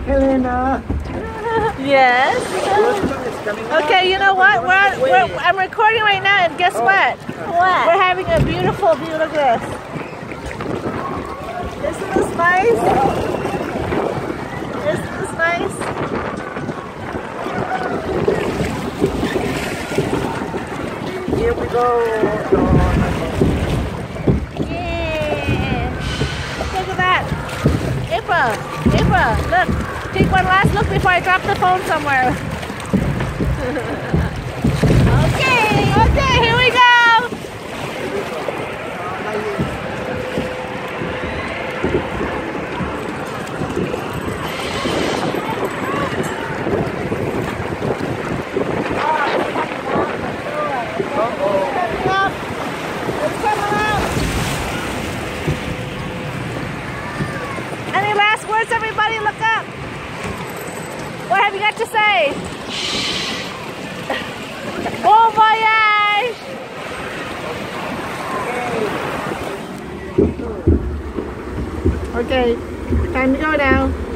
Helena. Yes. Okay, you know what? I'm recording right now, and guess what? What? We're having a beautiful view. Look at this. Isn't this nice? Isn't this nice? Here we go. Yeah. Look at that. April, look. Take one last look before I drop the phone somewhere. Okay, here we go. Any last words, everybody? Look up. What have you got to say? Bon voyage! Okay, time to go now.